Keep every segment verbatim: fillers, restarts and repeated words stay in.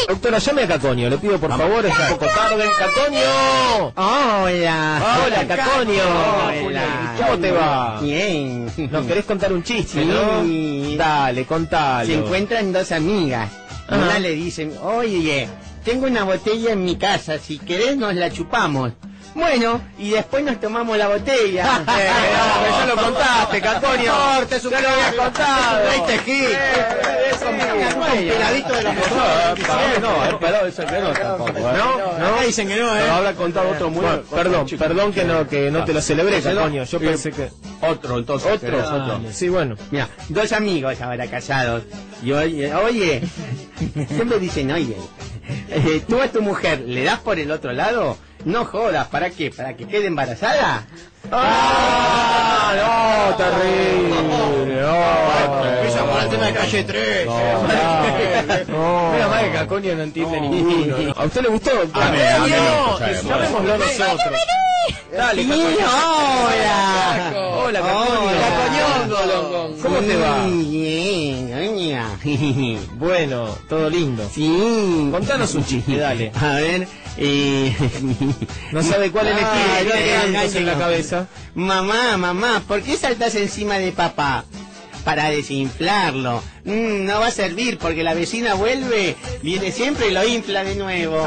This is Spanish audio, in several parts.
Doctora, llame a Caconio, le pido por favor, es un poco tarde. ¡Caconio! Hola. Hola, Caconio. Hola. ¿Cómo te va? Bien. Nos querés contar un chiste, Sí. ¿no? Dale, contalo. Se encuentran dos amigas. Ajá. Una le dicen, oye, tengo una botella en mi casa, si querés nos la chupamos. Bueno, y después nos tomamos la botella. Eh, no, ya lo contaste, Caconio. Corte, su Ya lo habías contado. Este hit. Eso Un peladito de la No, pero eso que no tampoco. No, no, dicen que no, ¿eh? Pero habrá contado otro muy Bueno, otro perdón, chico. perdón que no, que no te lo celebré, ¿Ese no? Caconio. Yo Sí. pensé que... Otro, entonces. ¿Otro? ¿querés otro? Sí, bueno. Mira, dos amigos ahora casados. Y oye, oye, siempre dicen, oye, eh, tú a tu mujer le das por el otro lado, no jodas, ¿para qué? ¿Para que quede embarazada? ¡Ah! No, terrible. No. Empieza por el tema de calle tres. No. Mira mal que Caconio no entiende ninguno. ¿No? ¿A usted le gustó? A mí, a mí me No, gusta, ya, llamémoslo nosotros. Dale, Sí, Caconio. hola. Hola, Caconio. Hola. ¿Cómo te va? Muy bien, oña. Bueno, todo lindo. Sí. Contanos un chiste, dale. A ver, eh... No sabe cuál elegir, Ah, no no, le quedan no, cosas en la no. cabeza. Mamá, mamá, ¿por qué saltas encima de papá? Para desinflarlo. Mm, no va a servir porque la vecina vuelve, viene siempre y lo infla de nuevo.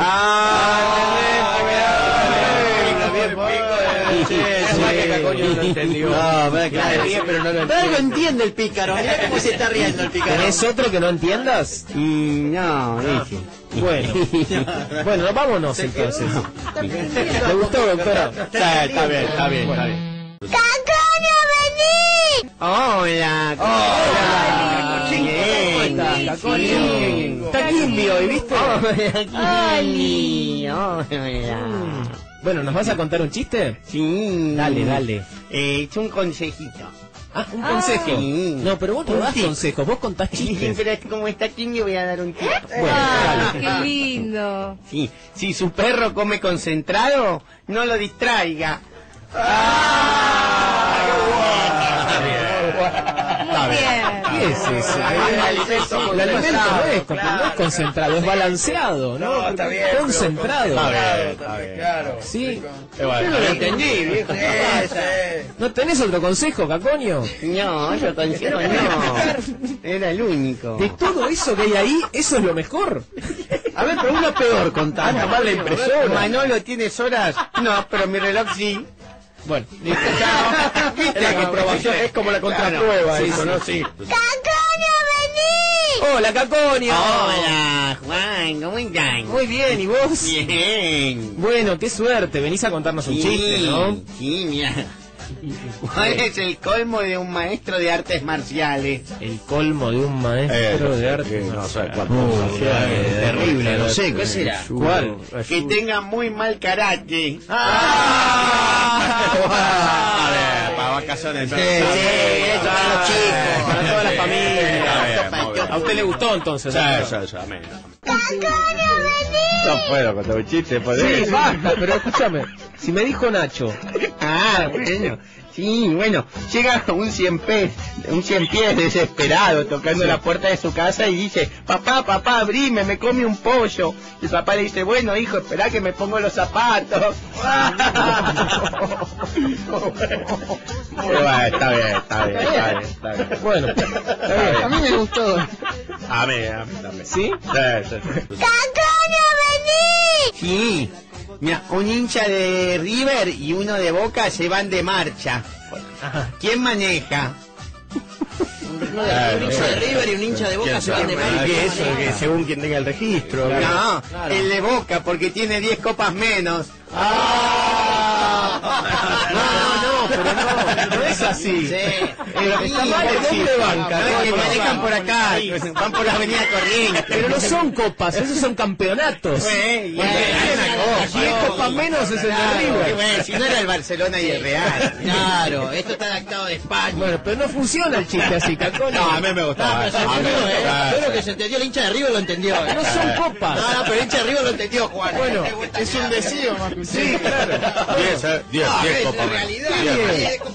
No, pero claro, pero no lo Pero algo entiende el pícaro, mirá cómo se está riendo el pícaro. ¿Tenés otro que no entiendas? Mm, no, ese. Bueno, bueno, vámonos entonces. ¿Le gustó, doctora? Está, está bien, está bien, está bien. Hola, Hola. Bien. ¿Cómo estás, Caconio? Sí. Está Kimby hoy, ¿viste? Oli. Hola. Bueno, ¿nos vas a contar un chiste? Sí. Dale, dale. Eh, es un consejito. Ah, un consejo. sí. No, pero vos no Un das tip. consejos, vos contás chistes. Pero es que como está aquí, yo voy a dar un tip. Bueno, Ah, dale. qué lindo. Sí, si su perro come concentrado, no lo distraiga. Muy bien. ¿Qué es eso? El alimento no es, no es concentrado, es balanceado, ¿no? No, está bien, Concentrado. Está bien, está bien. Claro. Sí. Eh, bueno, Yo no lo entendí, viejo. ¿No tenés otro consejo, Caconio? No, yo consejo no. Era el único. De todo eso que hay ahí, eso es lo mejor. A ver, pero uno peor contando. Anda mal la impresora. Manolo, ¿tienes horas? No, pero mi reloj sí. Bueno, ¿Viste? la comprobación es como la contraprueba, Sí, eso, sí. ¿no? Sí. ¡Caconio, vení! Hola, Caconio. Hola, Juan, ¿cómo están? Muy bien, ¿y vos? Bien. Bueno, qué suerte, venís a contarnos un chiste, ¿no? Sí, mira. ¿Cuál es el colmo de un maestro de artes marciales? El colmo de un maestro Eh, de arte. que no sé cuál. Uh, qué terrible, no sé, ¿qué será? ¿Cuál? Que tenga muy mal karate. A ver, para vacaciones. Sí, eso para los chicos. Para toda la familia. Está bien, muy bien. A usted le gustó entonces. Sí, doctora? sí, sí, a mí. ¡Caconio, vení! No puedo contar un chiste después de Sí, eso. basta, pero escúchame. Si me dijo Nacho, Ah, bueno. Sí, bueno, llega un cien pies, un cien pies desesperado tocando la puerta de su casa y dice, papá, papá, abrime, me come un pollo. Y el papá le dice, bueno, hijo, espera que me pongo los zapatos. Bueno, está bien, está bien, está bien, está bien. bueno, está bien. A mí me gustó. A mí, a mí también. ¿Sí? Sí, sí, sí. ¡Caconio, vení! Sí, mira, un hincha de River y uno de Boca se van de marcha. ¿Quién maneja? Claro, Un hincha de River y un hincha de Boca se van de marcha. Que eso, que según quien tenga el registro. No, el de Boca porque tiene diez copas menos. No, no, pero no, no es así. Sí. Pero está mal el nombre de banca, No, es que ¿no? manejan por acá, van por la avenida Corrientes. Pero no son copas, esos son campeonatos. Güey, Bueno, bueno, diez copas menos es el de Claro, River. güey, si no era el Barcelona y el Real. Claro, esto está adaptado de España. Bueno, pero no funciona el chiste así, Caconio. No, a mí me gustaba. Se A mí entendió, me ¿eh? gustaba. Yo creo que se entendió, el hincha de River lo entendió. No son copas. No, no, pero el hincha de River lo entendió, Juan. Bueno, es un deseo más que Sí, claro. Diez, eh, diez, No, diez es copas la más. realidad, Diez. diez copas menos.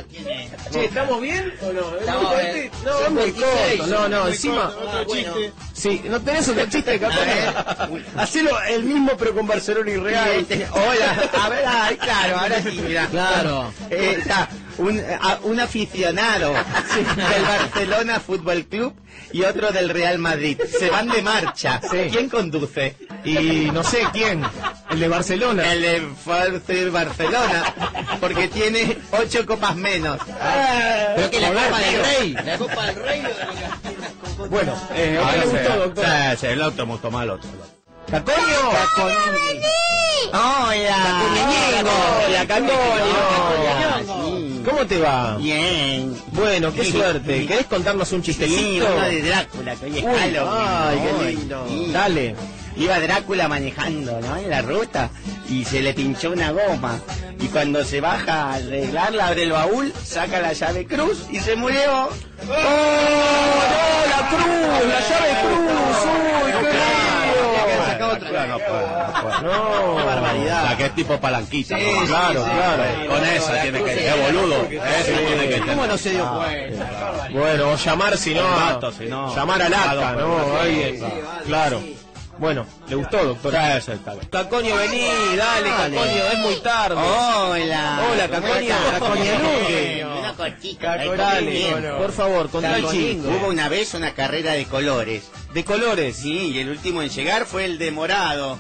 quién es. Che, ¿estamos bien o no? Estamos No, bien. no, es muy corto. No, no, encima. Ah, bueno. Sí, ¿no tenés otro chiste, Cacoño? Hacelo el mismo, pero con Barcelona y Real. Este, hola, a ver, ay, claro, ahora sí, mira. Claro. Eh, está un, a- un aficionado del Barcelona Fútbol Club y otro del Real Madrid. Se van de marcha. Sí. ¿Quién conduce? Y no sé quién. El de Barcelona. El de F- Barcelona, porque tiene ocho copas menos. Pero que la Joder, Copa del tío. Rey. La Copa del Rey o de la Bueno, eh, ¿a usted le gustó, doctor? Sí, sí, el otro me gustó más el otro. ¡Cacoño! Hola. Hola, Cacoño. ¿Cómo te va? Bien. Bueno, qué suerte. ¿Querés contarnos un Sí, chistecito? uno de Drácula, que hoy es Uy, Halloween. ay, qué Ay, lindo. sí. Dale. Iba Drácula manejando, ¿no? En la ruta y se le pinchó una goma. Y cuando se baja a arreglarla, abre el baúl, saca la llave cruz y se murió. ¡Oh, no! ¡La cruz! ¡La llave cruz! ¡Uy, qué lindo! Saca otra. No, no puedo, no puedo. No, Qué barbaridad. La que es tipo palanquita. Sí, ¿no? sí, claro, sí, claro. sí. Con esa tiene que ser, boludo. Ese tiene que ¿Cómo ser. no se dio cuenta? Bueno, o llamar si no. El gato, si no. Llamar al acta, Claro, ¿no? pero- Alguien. Sí, vale, Claro. sí. Bueno, ¿le gustó, doctor? Ese está bien. Cacoño, vení, dale, Dale. Cacoño, es muy tarde. Hola. Hola, Cacoño, Cacoño Luque. Una cortita. Dale, por favor, contá el chiste. Hubo una vez una carrera de colores. De colores. Sí, y el último en llegar fue el de morado.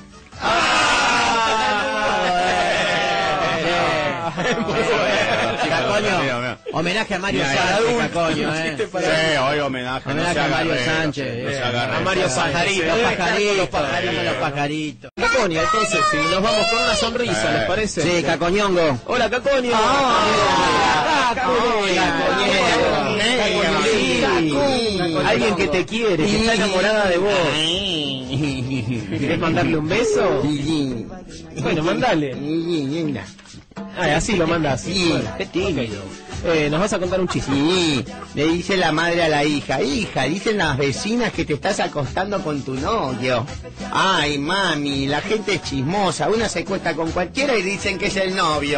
Cacoño, homenaje a Mario Mira, Sánchez, el Cacoño, eh. Sí, hoy homenaje. Homenaje a Mario agarre, Sánchez, no se eh. agarre. A Mario Sánchez. Los Eh, pajaritos, los pajaritos. los pajaritos. Cacoño, entonces, si nos vamos con una sonrisa, ¿les parece? Sí, Cacoñongo. Hola, Cacoño. Hola. Cacoño. Cacoño. Alguien que te quiere, que está enamorada de vos. ¿Querés mandarle un beso? Bueno, mandale. Ah, así lo mandas. Sí, qué tímido. Eh, nos vas a contar un chiste. Sí, le dice la madre a la hija, hija, dicen las vecinas que te estás acostando con tu novio. Ay, mami, la gente es chismosa, una se cuesta con cualquiera y dicen que es el novio.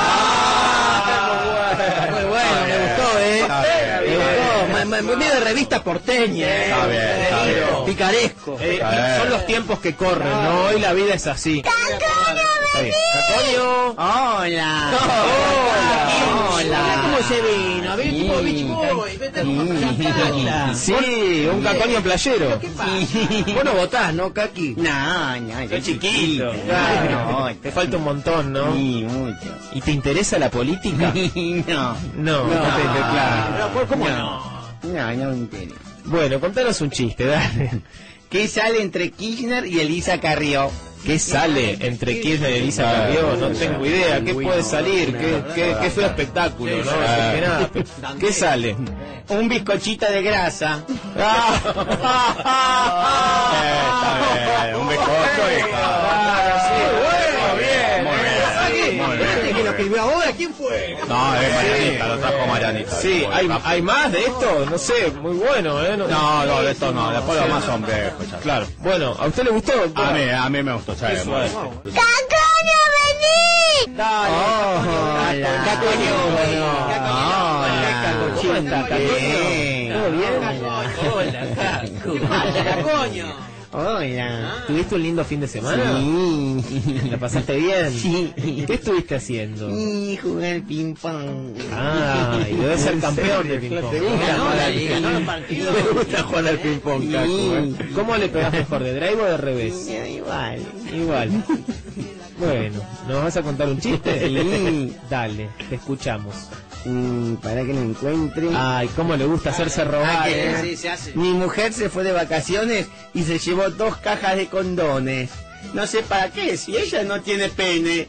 Muy bueno, me gustó, eh. Está bien, Me está gustó. Me- me- me Medio de revista porteña, eh. Está bien, está bien. Picaresco. Eh, Eh. son los tiempos que corren, ¿no? Hoy la vida es así. Está bien. Cacoño. Hola. Hola. Hola. ¿Cómo se vino? A ver, Sí. tipo Beach Boy. Vete con la Sí, un Cacoño playero. ¿Qué pasa? Vos no votás, ¿no, Kaki? No, no, yo chiquito. Claro. No, te falta un montón, ¿no? Sí, mucho. ¿Y te interesa la política? No. No, no, te claro. Pero, ¿cómo no? No, no me interesa. Bueno, contanos un chiste, dale. ¿Qué sale entre Kirchner y Elisa Carrió? ¿Qué sale entre Kirchner y Elisa Carrió? No tengo idea. ¿Qué puede salir? ¿Qué, qué, qué feo espectáculo, no? Así que nada. ¿Qué sale? Un bizcochito de grasa. Eh, está bien, un bizcocho y Muy bien, Muy bien, muy bien. Este que lo escribió ahora, ¿quién fue? No, es Marianita, lo trajo Marianita. Sí, ¿hay, ¿hay más de esto? No sé, muy bueno, ¿eh? No, no, de esto no, después lo más son viejos ya. Claro. Bueno, ¿a usted le gustó, doctor? A mí, a mí me gustó, ¿sabes? ¡Cacoño, vení! Hola. Cacoño. Hola. ¿Cómo está, Cacoño? ¿Todo bien? Hola, Caco. Cacoño. Hola. ¿Tuviste un lindo fin de semana? Sí. ¿La pasaste bien? Sí. ¿Qué estuviste haciendo? Y jugar ping pong. Ah, y debe ser campeón de ping pong. ¿Te gusta Ganó jugar la al liga, ping ganó los pong? partidos. ¿Te gusta jugar al ping pong, Caco? Sí. ¿Cómo le pegás mejor, de drive o de revés? Igual. Igual. Bueno, ¿nos vas a contar un chiste? Sí. Dale, te escuchamos. Mm, para que lo encuentre. Ay, cómo le gusta hacerse robar, que- ¿eh? Sí, se hace. Mi mujer se fue de vacaciones y se llevó dos cajas de condones. No sé para qué, si ella no tiene pene.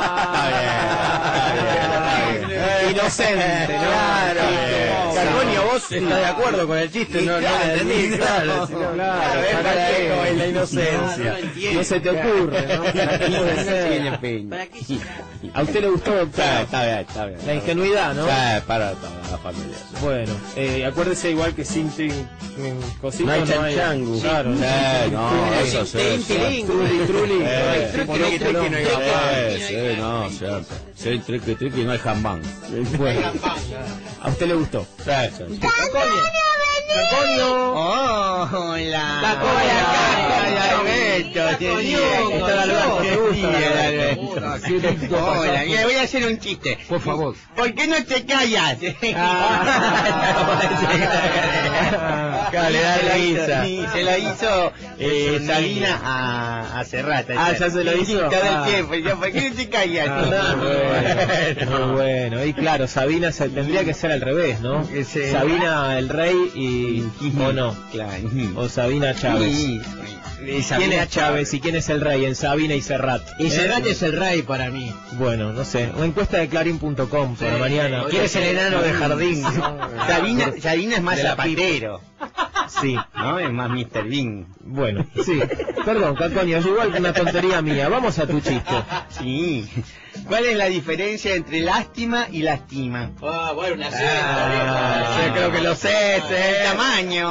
Inocente, ¿no? Claro. Cacoño, vos vos estás de acuerdo con el chiste, no, no lo entendí, claro, si no, Claro, es ¿para para qué? es la No, inocencia. no entiendo. No se te ocurre, ¿no? ¿Para qué puede ser? ¿Para qué será? ¿A usted le gustó, doctor? Sí, está bien, está bien. La ingenuidad, ¿no? Sí, para toda la familia. Bueno, eh, acuérdese igual que sin trin, mm, cositas No hay no hay chanchangu. Claro, Sí, no, eso sí. Tin, sí. tin, Truli, truli. Eh, Sí, triqui, ponemos triqui, colón. no hay Sí, sí, no, siempre. Sí, triqui, triqui, no hay jambán. Bueno, ¿a usted le gustó? Sí, sí, sí. ¡Cacoño! Hola. La cola, Hola, Caco. Alberto, querido. Caco, ¿Qué tal, Alberto? Caco. Qué gusto, Alberto. Hola, mira, voy a hacer un chiste. Por favor. ¿Por qué no te callas? Ah. Claro, le da Se la risa. hizo. Sí, se la hizo eh, Eso, Sabina niño. a, a Serrata. Ah, ya se lo Sí, hizo. Todo Ah. el tiempo. Yo, ¿por qué no te callas? Ah, muy bueno, muy bueno. Y claro, Sabina se, tendría que ser al revés, ¿no? Ese- Sabina el rey y... ¿O no? Claro. O Sabina Chávez. Sí. Y Sabina ¿Quién es Chávez y quién es el rey? En Sabina y Serrat. Y ¿Eh? Serrat es el rey para mí. Bueno, no sé. Una encuesta de clarín punto com para mañana. ¿Quién es el enano de jardín? Ah, Sabina, Sabina es más de la zapatero, Sí. ¿no? Es más mister Bean. Bueno, sí. Perdón, Cacoño, es igual que una tontería mía. Vamos a tu chiste. Sí. ¿Cuál es la diferencia entre lástima y lastima? Ah, bueno, una Ah, yo creo que lo sé, el tamaño.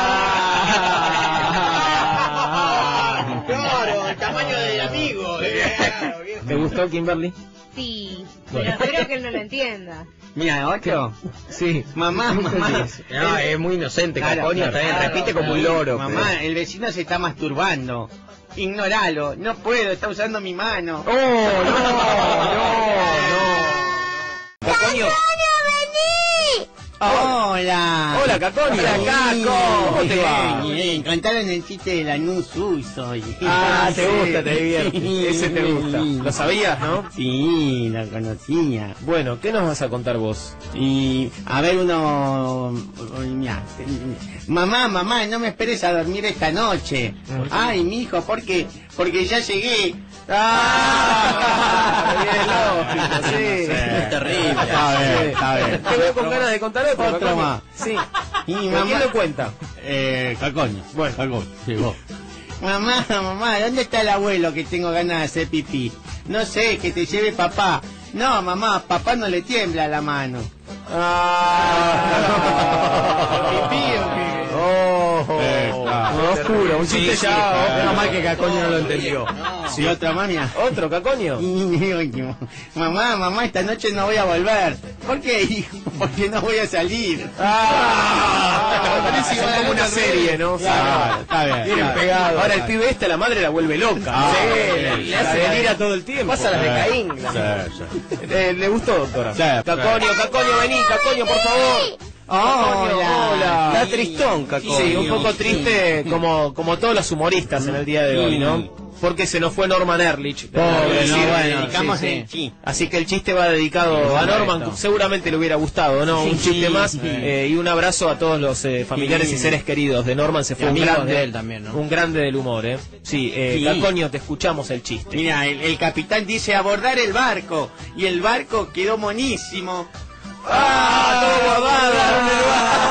Claro, el tamaño del amigo. Claro, viejo. ¿Te gustó, Kimberly? Sí, Bueno. pero creo que él no lo entienda. Mira, otro. Sí. Mamá, mamá. No, es muy inocente, Claro, Cacoño, claro, también claro, repite como un claro. loro. Mamá, el vecino se está masturbando. Ignóralo. No puedo, está usando mi mano. ¡Oh, no, no, no! Cacoño. Hola. Hola, Cacoño. Hola, Caco. ¿Cómo te va? Bien, bien. Contaron el chiste de la Nus Uy. Ah, te Sí. gusta, te divierte. Ese te gusta. Sí. ¿Lo sabías, no? Sí, lo conocía. Bueno, ¿qué nos vas a contar vos? Y a ver uno... Mira, mamá, mamá, no me esperes a dormir esta noche. Ay, mijo, ¿por qué? Porque ya llegué. ¡Ah! Bien, lógico, sí. Es terrible. Está bien, está bien. Te veo con ganas de contar otro. Otro Cacoño. más. Sí. Y ¿Pero mamá, quién lo cuenta? Eh, Cacoño. Bueno. Cacoño, sí, vos. mamá, mamá, ¿dónde está el abuelo que tengo ganas de hacer pipí? No sé, que te lleve papá. No, mamá, papá no le tiembla la mano. Ah. ¿Pipí o qué? Oh, Eh, claro. oscuro, un chiste Sí, ya. sí. Menos mal que Cacoño no lo entendió. Sí, otra mamia. ¿Otro, Cacoño? Mamá, mamá, esta noche no voy a volver. ¿Por qué, hijo? Porque no voy a salir. Ah, Parece es como una serie, ¿no? Claro, está bien. Tienen Claro. pegado. Ahora el pibe este, la madre la vuelve loca. Ah, Sí, sí, le hace sí. venir a todo el tiempo. Pasa las de Eh, Caín. Sí, sí. Eh, ¿Le gustó, doctora? Sí. Cacoño, Cacoño, vení, Cacoño, por favor. Cacoño, hola. Está tristón, Cacoño. Sí, un poco triste como, como todos los humoristas en el día de hoy, ¿no? Porque se nos fue Norman Ehrlich. Pobre, Tengo que no, decir. bueno, Dedicamos sí, el- sí. Así que el chiste va dedicado a Norman, seguramente le hubiera gustado, ¿no? Un Sí, chiste más sí. eh, y un abrazo a todos los eh, familiares Sí. y seres queridos de Norman, se fue un amigos grande, de él también, ¿no? un grande del humor, ¿eh? Sí, eh, Sí. Cacoño, te escuchamos el chiste. Mira, el, el capitán dice abordar el barco y el barco quedó monísimo. ¡Ah! Todo guardado.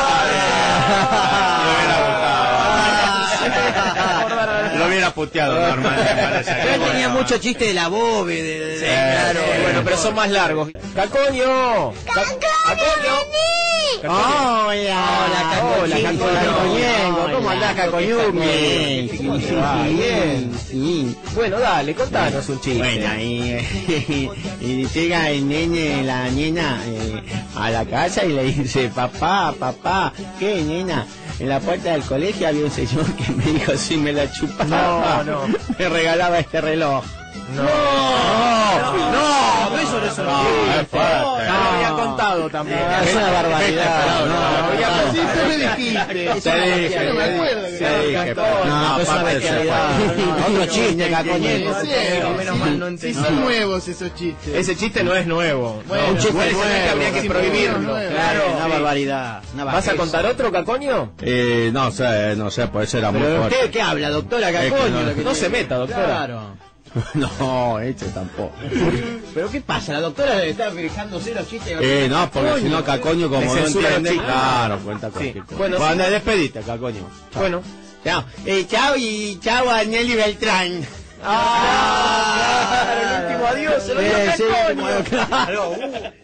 Lo hubiera puteado, Norman, me parece. Pero él tenía mucho chiste de la bobe, de... de- Sí, claro, sí. bueno, pero son más largos. ¡Cacoño! ¡Cacoño! Hola, Hola, Cacoñengo. Cacoñengo. ¿Cómo andás, Cacoñuki? Bien, sí, sí, Ah, bien. sí. Bueno, dale, contanos un chiste. Bueno, y, y llega el nene, la nena, eh, a la casa y le dice, papá, papá, ¿qué, nena? En la puerta del colegio había un señor que me dijo, si me la chupaba, No, no. me regalaba este reloj. No, No, no, eso no es un No, chiste. es fuerte. No, lo había contado también. Es una barbaridad. No, había Sí, contado. tú me dijiste. Te dije, No me te acuerdo dije, que te me dije, encantó. pero- No, no, es una aparte de bestialidad. ser Otro chiste, Cacoñengo. Menos mal no entendí. Son nuevos esos chistes. Ese chiste no es nuevo. Bueno, un chiste bueno, nuevo que habría que sí, prohibirlo. nuevo. Claro, Una sí. barbaridad. Una ¿Vas a bajeza. contar otro, Cacoño? Eh, no sé, no sé, puede ser muy ¿Pero fuerte. usted qué habla, doctora Es que Cacoño? no- Lo que No se tiene- meta, doctora. Claro. No, este tampoco. ¿Pero qué pasa? La doctora está fijándose los chistes. Eh, no, porque si no, Cacoño, como Le no censura los entiende, chistes. claro, cuenta Sí. cualquier cosa. Bueno, Bueno, sí. despedite, Cacoño. Chao. Bueno. Chao. Eh, chao y chao a Nelly Beltrán. Ah, claro, el último adiós, se lo dio Eh, sí, Cacoño. bueno, claro. Uh.